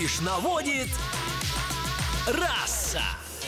движ наводит раса.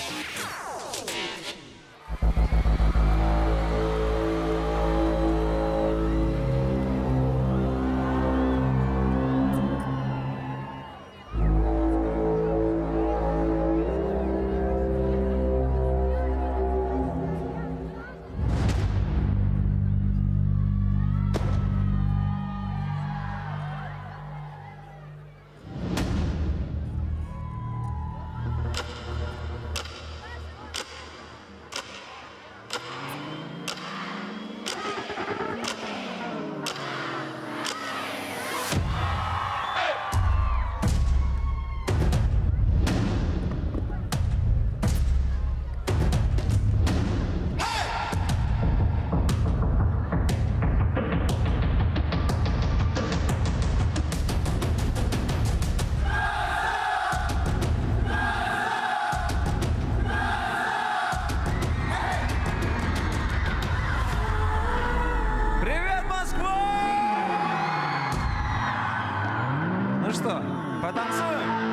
Ну что, потанцуем?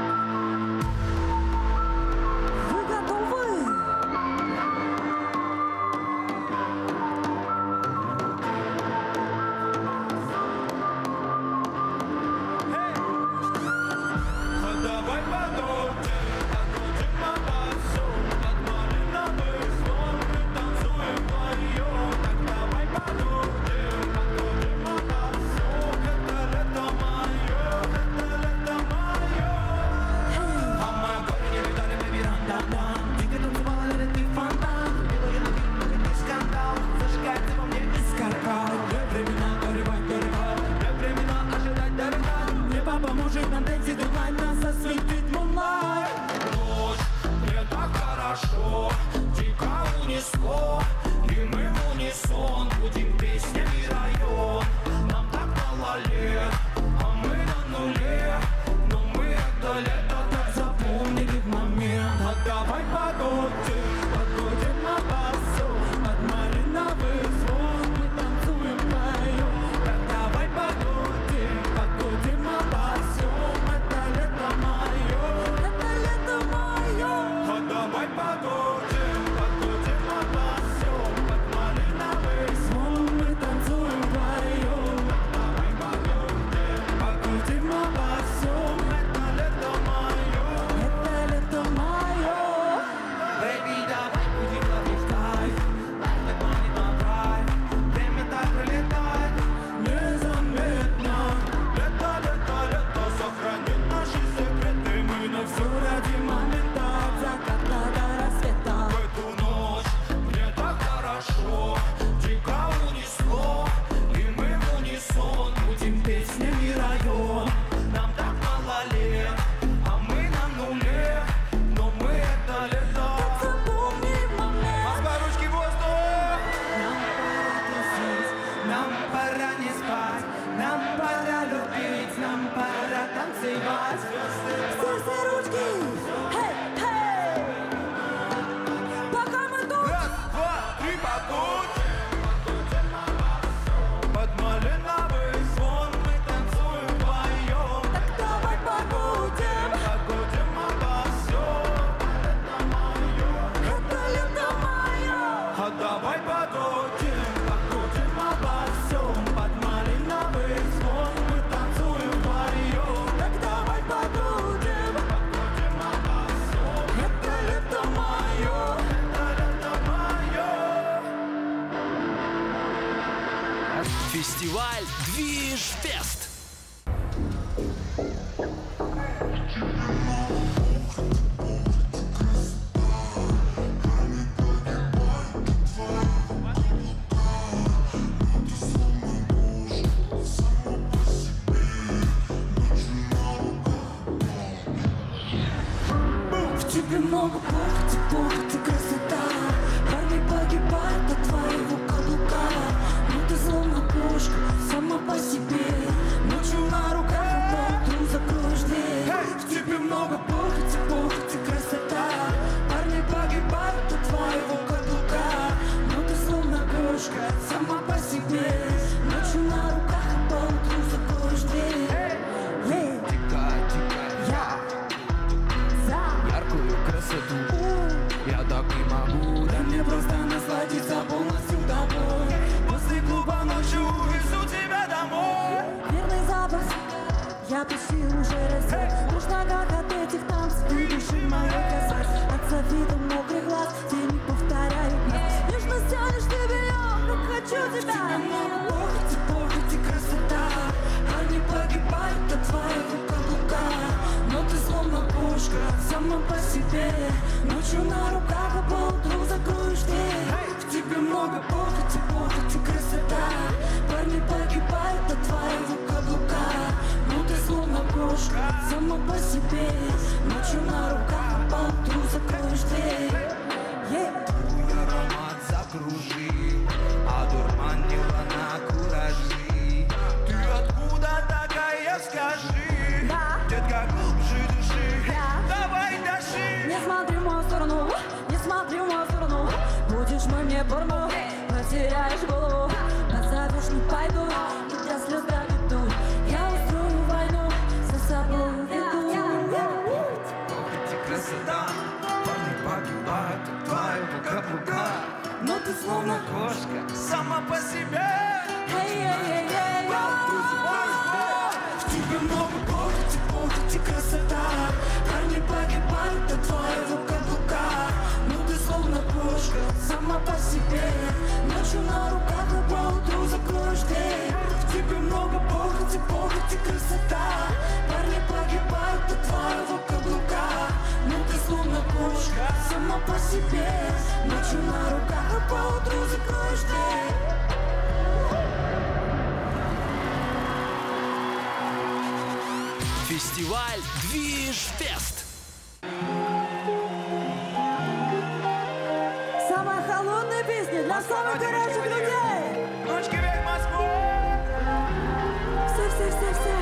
Вы готовы? Давай подумаем, покрутим обосу, под малиновый звон мы танцуем вдвоем. Так давай подумаем, покрутим обосу, это лето мое, это лето мое. А моя горе не видали, baby, ран-дан-дан. Ты танцевала, или ты фонтан? Белые ноги, ты скандал, зажигается во мне искорка. Где времена горевать, где времена ожидать, дорогая. Небо поможет нам дэнсить онлайн, нас осветит мунлайт. Ночь, мне так хорошо, дико унесло, и мы в унисон будем песнями район. Нам так мало лет, а мы на нуле, но мы это лето так запомнили в момент. А давай подходим на басу, под малиновый звон мы танцуем вдвоем. Так давай подходим на басу, это лето мое, Это лето мое. а давай подходим на басу, под малиновый звон мы танцуем вдвоем. Давай подходим на басу, это лето мое. Это лето мое. Baby, давай будем ловить кайф, лайф так манит на драйв. Время так пролетает незаметно. Лето, лето, лето сохранит наши секреты. Мы на все ради момента, От заката до рассвета. в эту ночь мне так хорошо, дико унесло, и мы в унисон будем песнями район. Нам так мало лет, а мы на нуле, но мы это лето. Запомни момент. Москва, ручки в воздух! Нам пора тусить, Нам пора не спать, нам пора любить, нам пора танцевать. все ручки. Хей, хей. Пока мы тут. Раз, два, три, потут! Под малиновый звон мы танцуем вдвоем. Так давай побудем. Покрутим обосу, это мое. Это лето мое. А давай покрутим обосу, под малиновый звон мы танцуем вдвоем. Так давай побудем. Обосу, Это лето мое. это лето мое. Фестиваль «Движ Фест». В тебе много похоти, красота. Парни погибают от твоего каблука. Но ты словно кошка, сама по себе. Ночью на руках, а поутру закроешь дверь. В тебе много похоти, красота. Парни погибают от твоего каблука. Но ты словно кошка, сама по себе. Ночью на руках, а поутру закроешь дверь. Я эту силу уже раздел. Нужно как от этих танцев, ты души моей касаясь. От завида мокрых глаз, тени повторяют нас. Нежно стянешь ты бельем, как хочу тебя. Похоти, похоти, красота. Парни погибают от твоего каблука. Но ты словно кошка, сама по себе. Ночью на руках, а поутру закроешь дверь. В тебе много похоти, похоти, красота. Парни погибают от твоего каблука. Но ты словно кошка, сама по себе. Ночью на руках, а поутру закроешь дверь. Твой аромат закружил, одурманила на куражи. Ты откуда такая, скажи? Да. Детка, глубже души, Да. давай дыши. Не смотри в мою сторону, не смотри в мою сторону. Будешь мой мне порно, потеряешь голову. Позовешь, не пойду, и для слез доведу. Я устрою войну, за собой веду. Похоти, красота, парни погибают от твоего каблука. Но ты словно кошка, сама по себе. В тебе много похоти, похоти, красота. Парни погибают от твоего каблука. Но ты словно кошка, сама по себе. Ночью на руках, а поутру закроешь дверь. В тебе много похоти, похоти, красота. Парни погибают от твоего каблука. Но ты словно кошка, сама по себе. Ночью на руках, а поутру закроешь дверь. Фестиваль Движ Фест. Самая холодная песня для самых горячих людей. Ручки вверх, Москву! Все.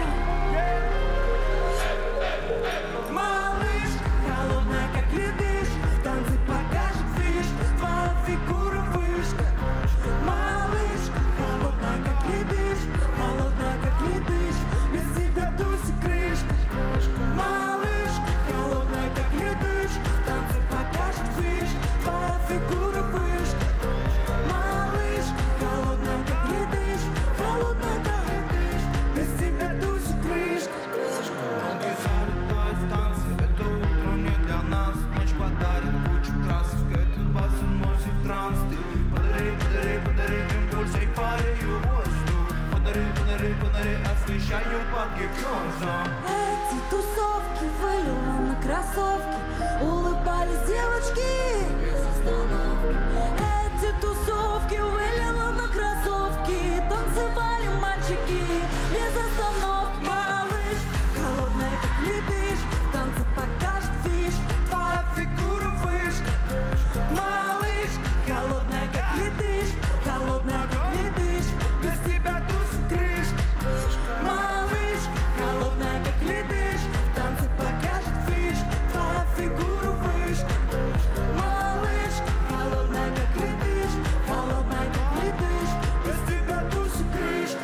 Малыш, холодная, как ледыш. В танце покажет фиш. Твоя фигура вышка. Малыш, холодная, как ледыш. Холодная, как ледыш. Без тебя туси крышка. Малыш, холодная, как ледыш. В танце покажет фиш. Твоя фигура вышка. Малыш, холодная, как ледыш. Холодная, как ледыш. Без тебя туси крышка. Ноги залетают в танцы. Это утро не для нас. Ночь подарит кучу красок. Этот бас уносит в транс. Ты подари импульс. И парю воздух. Подари, освещаю под гипнозом. Эти тусовки вылила на кроссовки. Улыбались девочки без остановки. Эти тусовки вылила на кроссовки. Танцевали мальчики без остановки. Малыш, холодная, как ледыш. В танце покажет фиш. Твоя фигура вышка. Малыш, холодная, как ледыш. Холодная, как ледыш. Без тебя туси крышка. Малыш, холодная, как ледыш. В танце покажет фиш. Твоя фигура вышка. Малыш, холодная, как ледыш. Холодная, как ледыш. Без тебя туси крышка.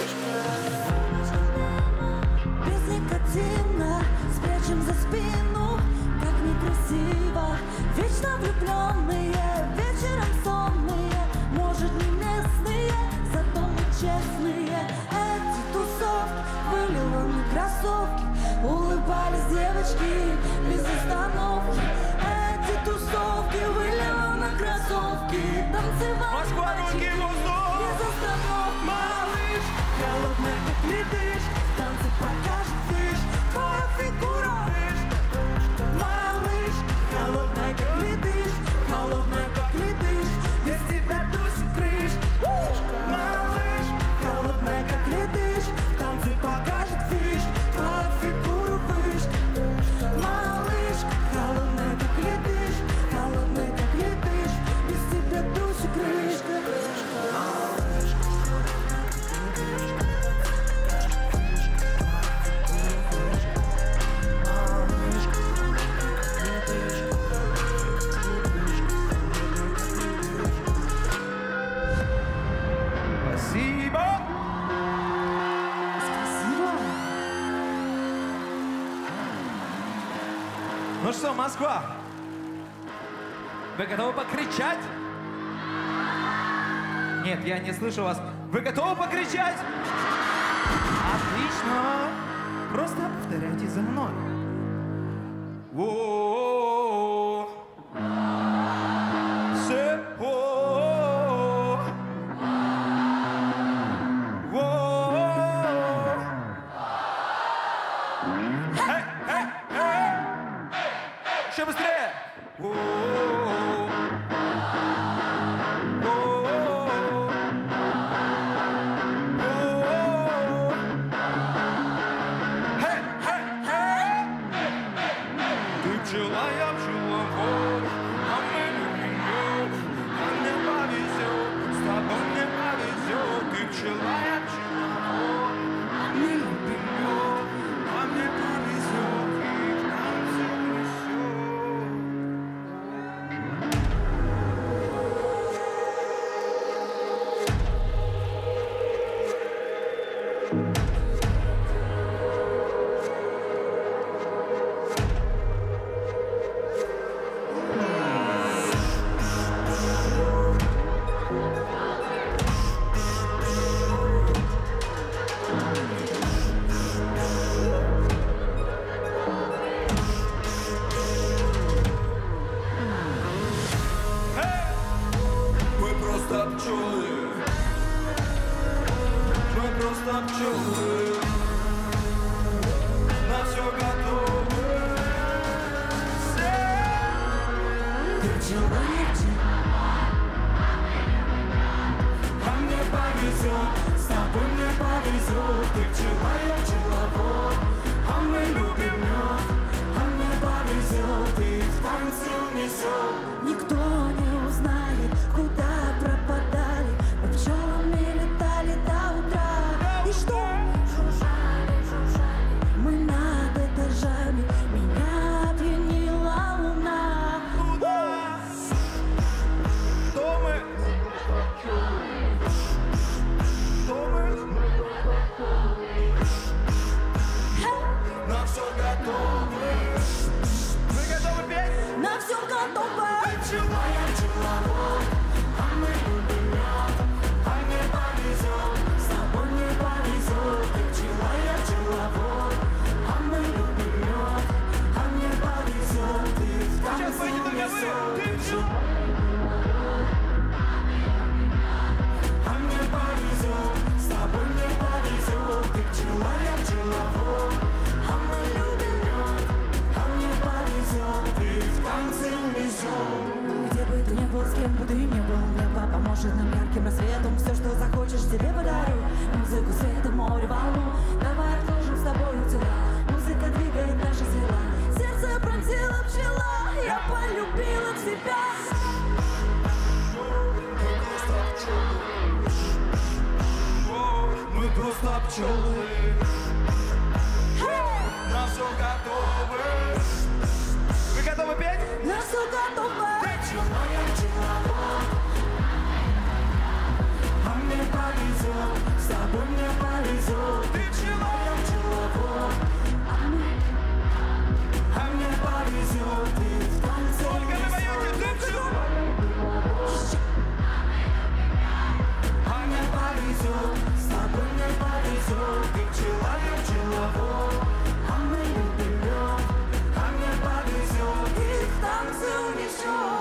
Без никотина спрячем за спину. Как некрасиво. Вечно влюбленные, вечером сонные. Может, не местные, зато мы честные. Эти тусовки вылила на кроссовки. Улыбались девочки без остановки. Эти тусовки вылила на кроссовки. Танцевали Москва, руки в воздух. без остановки. Малыш, холодная, как ледыш. В танце покажет фиш. Твоя фигура вышка. Малыш, холодная, как ледыш. Холодная, как ледыш. Без тебя туси крышка. Малыш, холодная, как ледыш. В танце покажет фиш. Твоя фигура вышка. Малыш, холодная, как ледыш. Холодная, как ледыш. Без тебя туси крышка. Спасибо! Спасибо. Ну что, Москва, вы готовы покричать? Нет, я не слышу вас. Вы готовы покричать? Отлично! Просто за мной. О-о-о-о. Все. О-о-о-о. О-о-о-о. Эй, эй, эй. Еще быстрее. О-о-о-о. Пчела, я пчеловод, а мы любим мед, а мне повезет, с тобой мне повезет. Ты пчела, я пчеловод, а мы любим мед, а мне повезет, и в танце мы просто пчелы, на все готовы. Ты пчела, я пчела, А мне повезет, с тобой мне повезет. Ты пчела, я пчеловод, а мы любим мед, а мне повезет, и в танце унесет. никто не узнает, куда пропадали. Мы пчелами летали до утра. И что? Жужжали, жужжали. Мы над этажами, меня опьянила луна. Кто мы? Кто мы? На все готовы. Вы готовы петь? На все готово. Пчела, я пчеловод, а мы любим мед, а мне повезет, с тобой мне повезет. Ты пчела, я пчеловод, а мы любим мед, а мне повезет, и в танце унесет. Ты пчела, а мне повезет, с тобой мне повезет. Ты пчела, я пчеловод, а мы любим мед, а мне повезет, и в танце унесет. Где бы ты ни был, с кем бы ты ни был, небо поможет нам ярким рассветом. Все, что захочешь, тебе подарю. Музыку, свет и море, волну. Давай отложим с тобой тела. Музыка двигает наши тела. Сердце пронзила пчела, я полюбила тебя. Мы просто пчелы, на все готовы. Вы готовы петь? На все готово. Пчела, я пчеловод, а мне повезет, с тобой мне повезет. Ты пчела, я пчеловод, а мне повезет, и в танце унесет. Ты пчела, а мне повезет, с тобой мне повезет. Ты пчела, я пчеловод, а мы любим мед, а мне повезет, и в танце унесет.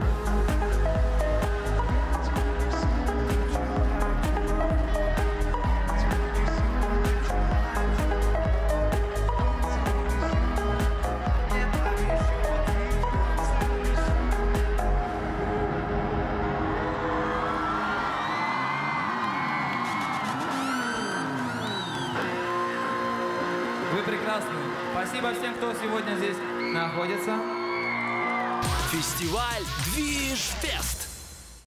Вы прекрасны. Спасибо всем, кто сегодня здесь находится. Фестиваль Движ Фест.